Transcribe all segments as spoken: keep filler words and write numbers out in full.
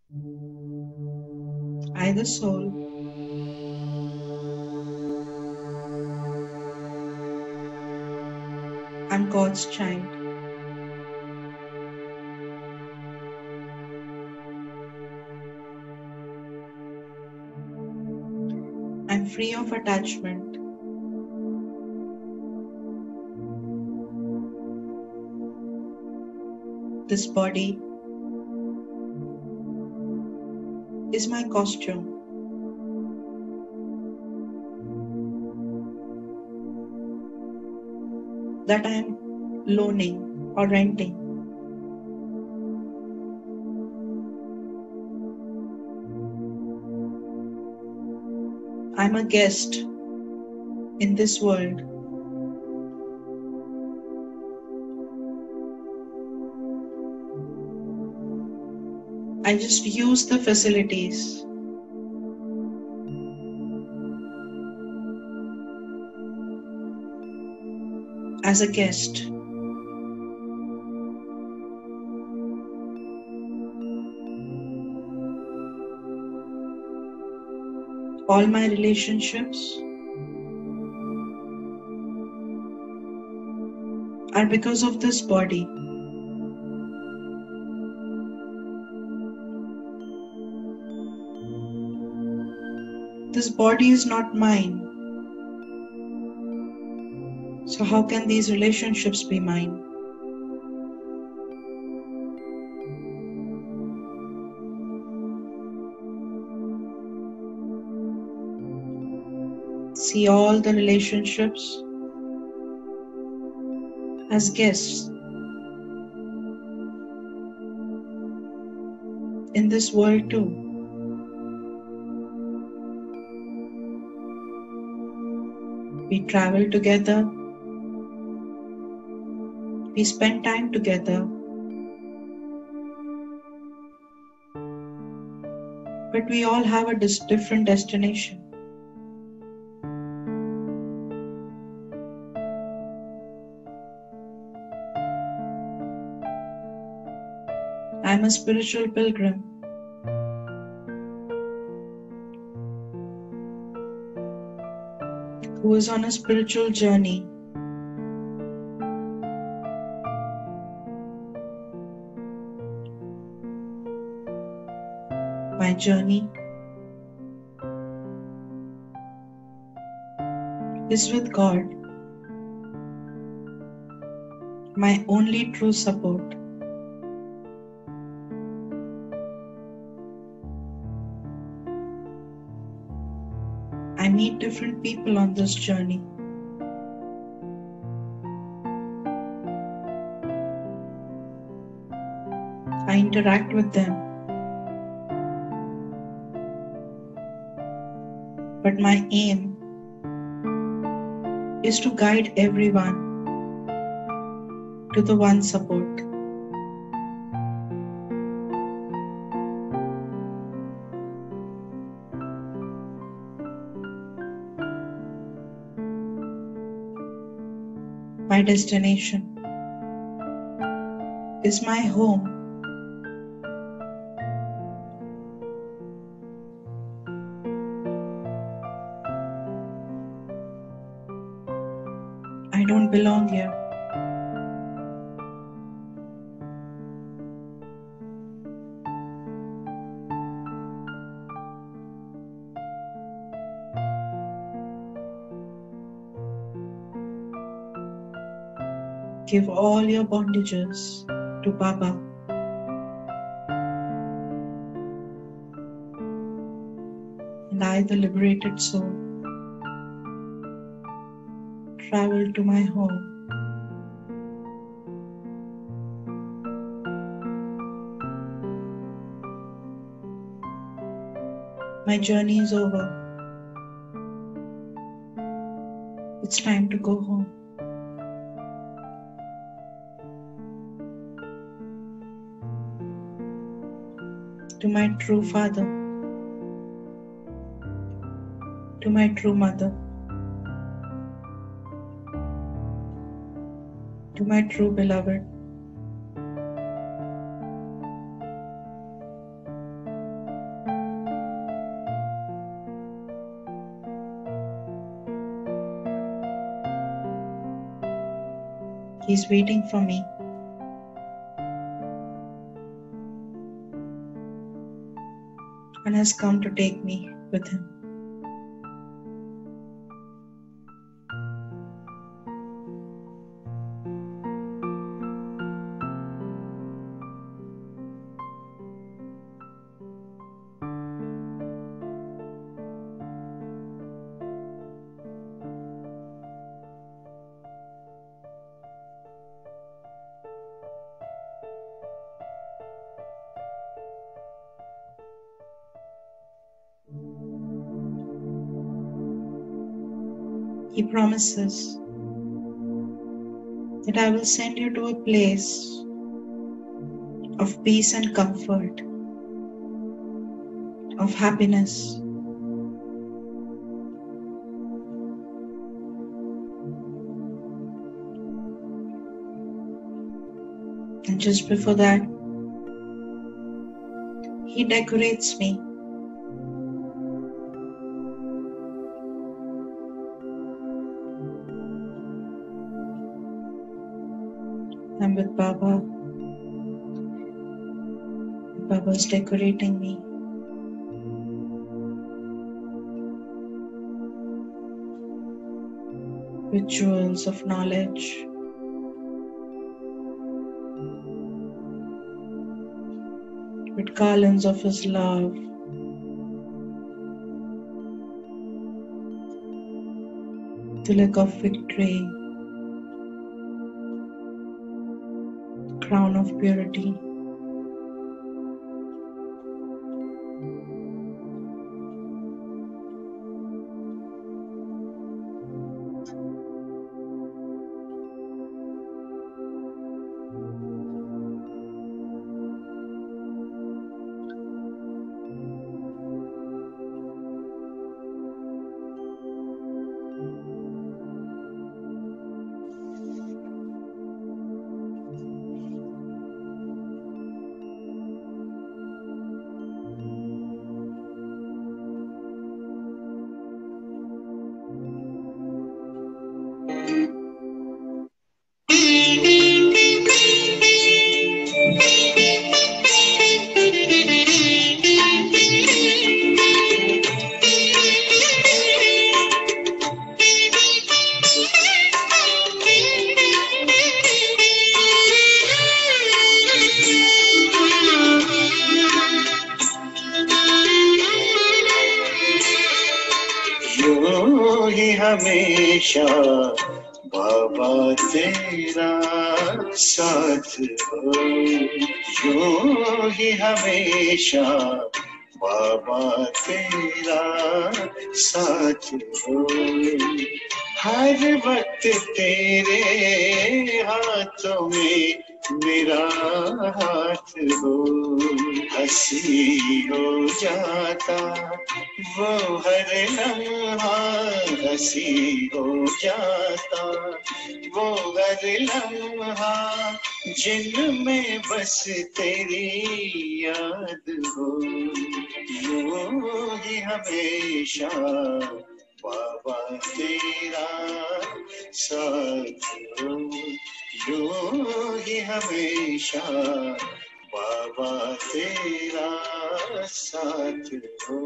I, the soul, am God's child. I'm free of attachment. This body is my costume. That I am loaning or renting. I'm a guest in this world. I just use the facilities. As a guest. All my relationships are because of this body. This body is not mine. So how can these relationships be mine? See all the relationships as guests in this world too. We travel together. We spend time together. But we all have a dis- different destination. I'm a spiritual pilgrim. Who is on a spiritual journey. My journey is with God, my only true support. I meet different people on this journey. I interact with them. But my aim is to guide everyone to the one support. My destination is my home. I don't belong here. Give all your bondages to Baba. And I, the liberated soul, travel to my home. My journey is over. It's time to go home. To my true father, to my true mother, to my true beloved. He's waiting for me. And has come to take me with him. He promises that I will send you to a place of peace and comfort, of happiness. And just before that, he decorates me. I'm with Baba. Baba is decorating me. With jewels of knowledge. With garlands of his love. Tilak of victory. Crown of purity. हमेशा बाबा तेरा साथ हो, यूं ही हमेशा बाबा तेरा साथ हो, हर वक्त तेरे हाथों में मेरा हाथ हो, हंसी हो जाता वो हर लम्हा, हंसी हो जाता वो हर लम्हा, जिनमें बस तेरी याद हो, यूं ही हमेशा बाबा तेरा साथ हो, यूं ही हमेशा बाबा तेरा साथ हो।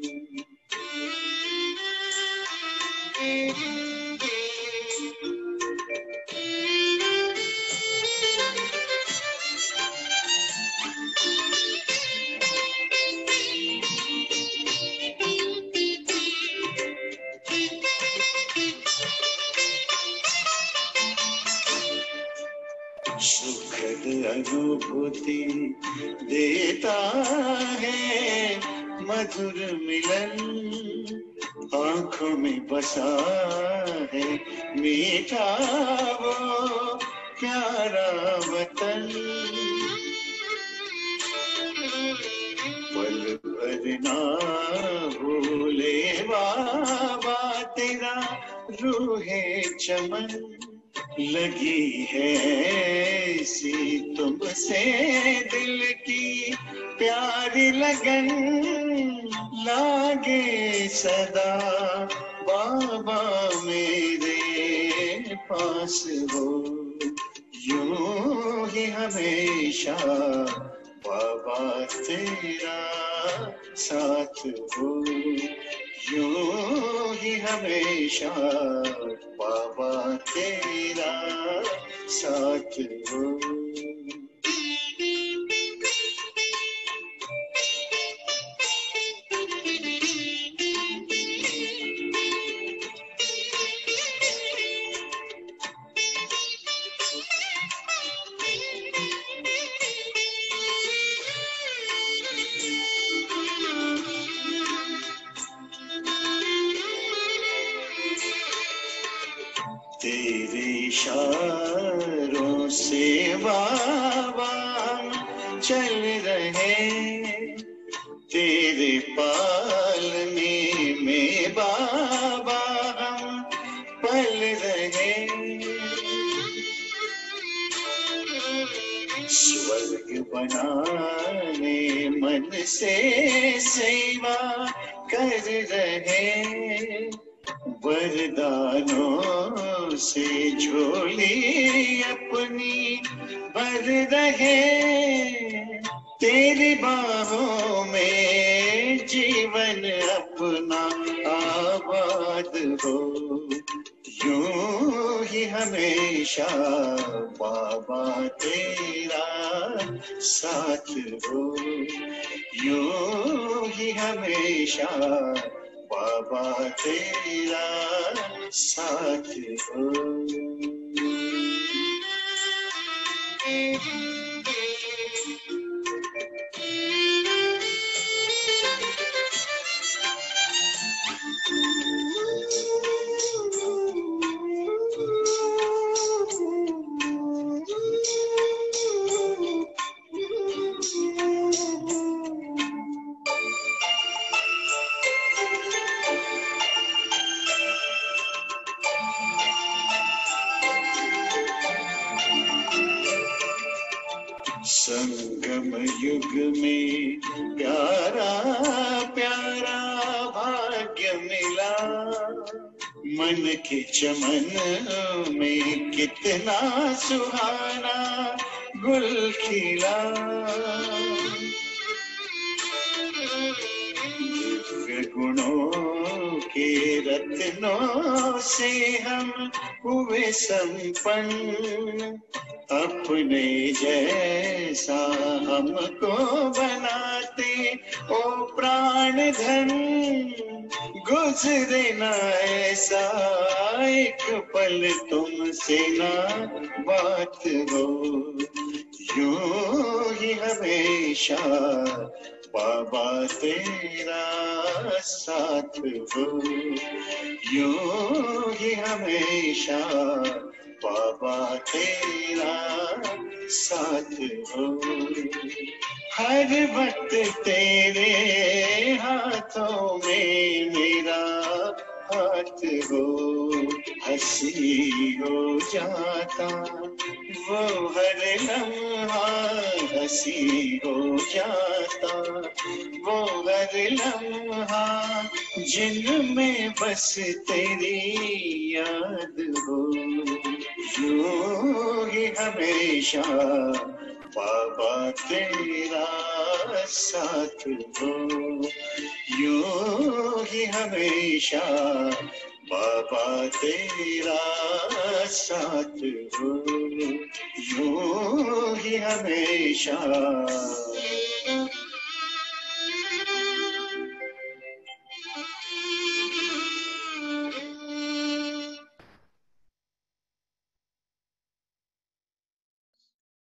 सुखद अनुभूति देता है मधुर मिलन, आँखों में बसा है मीठा वो प्यारा वतन, पल भर ना भूले बाबा तेरा रूहे चमन, लगी है ऐसी तुमसे दिल की प्यारी लगन, लागे सदा बाबा मेरे पास हो, यूं ही हमेशा बाबा तेरा साथ हो, यूं ही हमेशा बाबा तेरा साथ हो। तेरे इशारों से बाबा हम चल रहे, तेरे पालने में बाबा हम पल रहे। स्वर्ग बनाने मन से सेवा कर रहे, वरदानों से झोली अपनी भर रहे। तेरी बाहों में जीवन अपना आबाद हो, यूं ही हमेशा बाबा तेरा साथ हो, यूं ही हमेशा बाबा तेरा साथ हो। संगम युग में प्यारा प्यारा भाग्य मिला, मन के चमन में कितना सुहाना गुल खिला। दिव्य गुणों के रत्नों से हम हुए संपन्न, अपने जैसा हमको बनाते ओ प्राण धन। गुजरे ना ऐसा एक पल तुमसे ना बात हो, यूं ही हमेशा बाबा तेरा साथ हो, यूं ही हमेशा बाबा तेरा साथ हो। हर वक्त तेरे हाथों में मेरा हाथ हो, हंसी हो जाता वो हर लम्हा, हंसी हो जाता वो हर लम्हा, जिनमें बस तेरी याद हो, यूं ही हमेशा बाबा तेरा साथ हो, यूं ही हमेशा बाबा तेरा साथ हो, यूं ही हमेशा